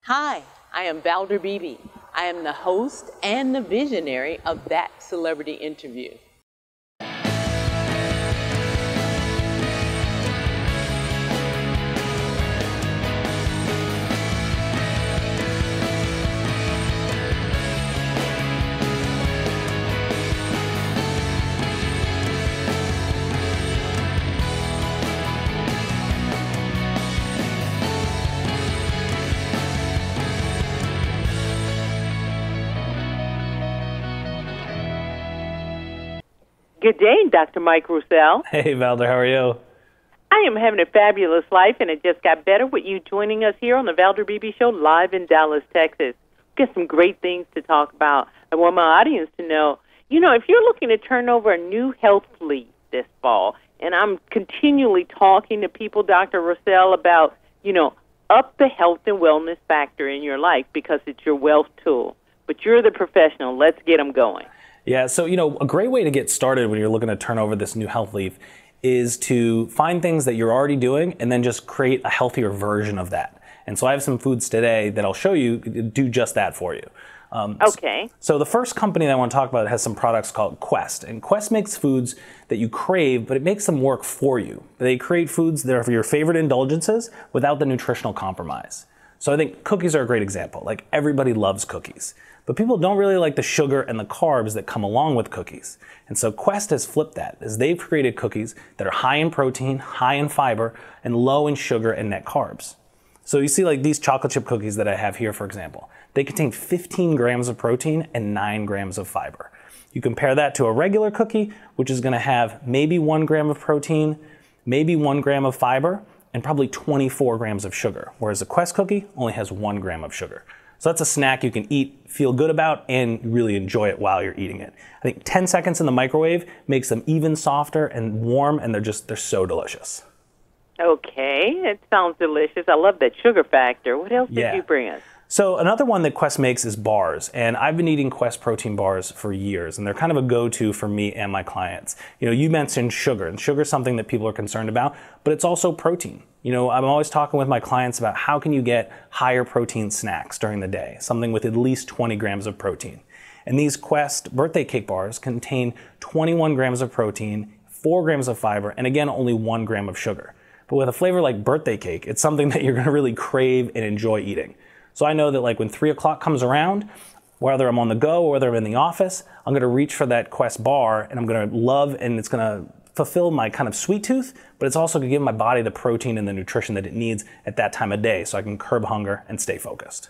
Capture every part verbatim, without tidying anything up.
Hi, I am Valder Beebe. I am the host and the visionary of That Celebrity Interview. Good day, Doctor Mike Roussel. Hey, Valder, how are you? I am having a fabulous life, and it just got better with you joining us here on the Valder Beebe Show live in Dallas, Texas. We've got some great things to talk about. I want my audience to know, you know, if you're looking to turn over a new health leaf this fall, and I'm continually talking to people, Doctor Roussel, about, you know, up the health and wellness factor in your life because it's your wealth tool. But you're the professional. Let's get them going. Yeah, so, you know, a great way to get started when you're looking to turn over this new health leaf is to find things that you're already doing and then just create a healthier version of that. And so I have some foods today that I'll show you do just that for you. Um, okay. So, so the first company that I want to talk about has some products called Quest. And Quest makes foods that you crave, but it makes them work for you. They create foods that are for your favorite indulgences without the nutritional compromise. So I think cookies are a great example. Like, everybody loves cookies. But people don't really like the sugar and the carbs that come along with cookies. And so Quest has flipped that, as they've created cookies that are high in protein, high in fiber, and low in sugar and net carbs. So you see, like, these chocolate chip cookies that I have here, for example, they contain fifteen grams of protein and nine grams of fiber. You compare that to a regular cookie, which is gonna have maybe one gram of protein, maybe one gram of fiber, and probably twenty-four grams of sugar, whereas a Quest cookie only has one gram of sugar. So that's a snack you can eat, feel good about, and really enjoy it while you're eating it. I think ten seconds in the microwave makes them even softer and warm, and they're just, they're so delicious. Okay, it sounds delicious. I love that sugar factor. What else Yeah. did you bring us? So another one that Quest makes is bars, and I've been eating Quest protein bars for years, and they're kind of a go-to for me and my clients. You know, you mentioned sugar, and sugar is something that people are concerned about, but it's also protein. You know, I'm always talking with my clients about how can you get higher protein snacks during the day, something with at least twenty grams of protein. And these Quest birthday cake bars contain twenty-one grams of protein, four grams of fiber, and again, only one gram of sugar. But with a flavor like birthday cake, it's something that you're gonna really crave and enjoy eating. So I know that, like, when three o'clock comes around, whether I'm on the go or whether I'm in the office, I'm gonna reach for that Quest bar, and I'm gonna love, and it's gonna fulfill my kind of sweet tooth, but it's also gonna give my body the protein and the nutrition that it needs at that time of day so I can curb hunger and stay focused.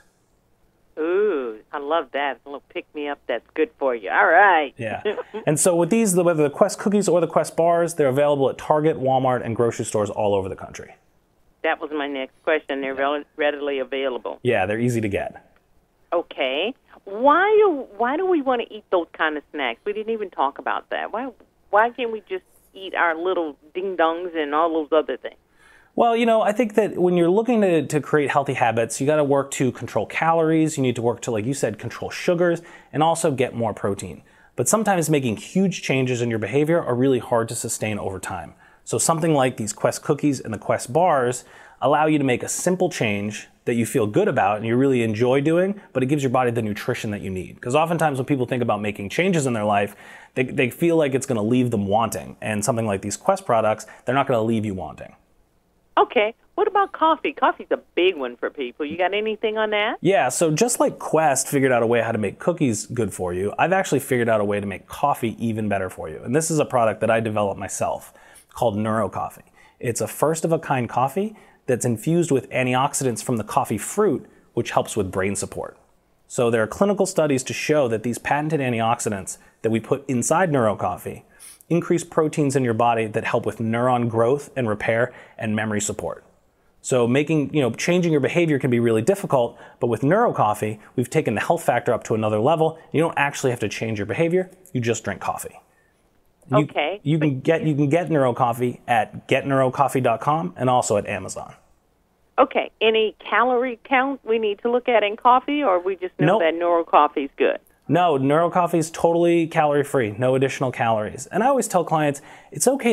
Ooh, I love that. A little pick-me-up that's good for you. All right. Yeah. And so with these, whether the Quest cookies or the Quest bars, they're available at Target, Walmart, and grocery stores all over the country. That was my next question. They're rel- readily available. Yeah, they're easy to get. Okay. Why do, why do we want to eat those kind of snacks? We didn't even talk about that. Why, why can't we just eat our little ding-dongs and all those other things? Well, you know, I think that when you're looking to, to create healthy habits, you got to work to control calories. You need to work to, like you said, control sugars and also get more protein. But sometimes making huge changes in your behavior are really hard to sustain over time. So something like these Quest cookies and the Quest bars allow you to make a simple change that you feel good about and you really enjoy doing, but it gives your body the nutrition that you need. Because oftentimes when people think about making changes in their life, they, they feel like it's going to leave them wanting. And something like these Quest products, they're not going to leave you wanting. Okay. What about coffee? Coffee's a big one for people. You got anything on that? Yeah, so just like Quest figured out a way how to make cookies good for you, I've actually figured out a way to make coffee even better for you. And this is a product that I developed myself called Neuro Coffee. It's a first-of-a-kind coffee that's infused with antioxidants from the coffee fruit, which helps with brain support. So there are clinical studies to show that these patented antioxidants that we put inside Neuro Coffee increase proteins in your body that help with neuron growth and repair and memory support. So making, you know, changing your behavior can be really difficult, but with Neuro Coffee, we've taken the health factor up to another level. You don't actually have to change your behavior, you just drink coffee. You, okay. You can get you can get Neuro Coffee at get neuro coffee dot com and also at Amazon. Okay. Any calorie count we need to look at in coffee, or we just know Nope. that Neuro Coffee is good? No, Neuro Coffee is totally calorie free, no additional calories. And I always tell clients it's okay to eat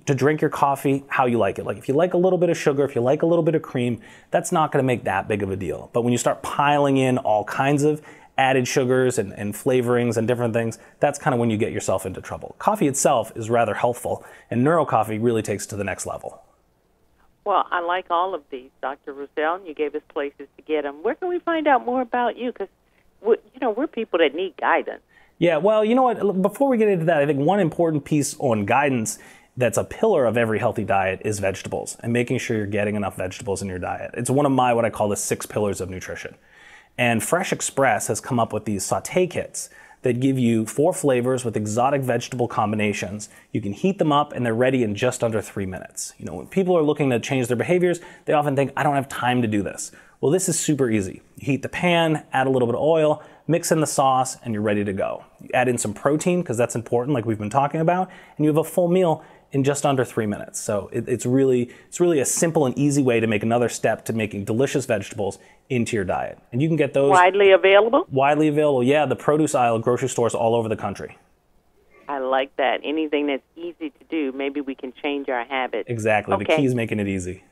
to drink your coffee how you like it. Like if you like a little bit of sugar, if you like a little bit of cream, that's not going to make that big of a deal. But when you start piling in all kinds of added sugars and, and flavorings and different things, that's kind of when you get yourself into trouble. Coffee itself is rather healthful, and Neuro Coffee really takes it to the next level. Well, I like all of these, Doctor Roussel, and you gave us places to get them. Where can we find out more about you? Because, you know, we're people that need guidance. Yeah, well, you know what? Before we get into that, I think one important piece on guidance that's a pillar of every healthy diet is vegetables and making sure you're getting enough vegetables in your diet. It's one of my, what I call the six pillars of nutrition. And Fresh Express has come up with these sauté kits that give you four flavors with exotic vegetable combinations. You can heat them up and they're ready in just under three minutes. You know, when people are looking to change their behaviors, they often think, I don't have time to do this. Well, this is super easy. You heat the pan, add a little bit of oil, mix in the sauce, and you're ready to go. You add in some protein, because that's important, like we've been talking about, and you have a full meal in just under three minutes. So it, it's really it's really a simple and easy way to make another step to making delicious vegetables into your diet. And you can get those widely available? Widely available, yeah. The produce aisle at grocery stores all over the country. I like that. Anything that's easy to do, maybe we can change our habits. Exactly. Okay. The key is making it easy.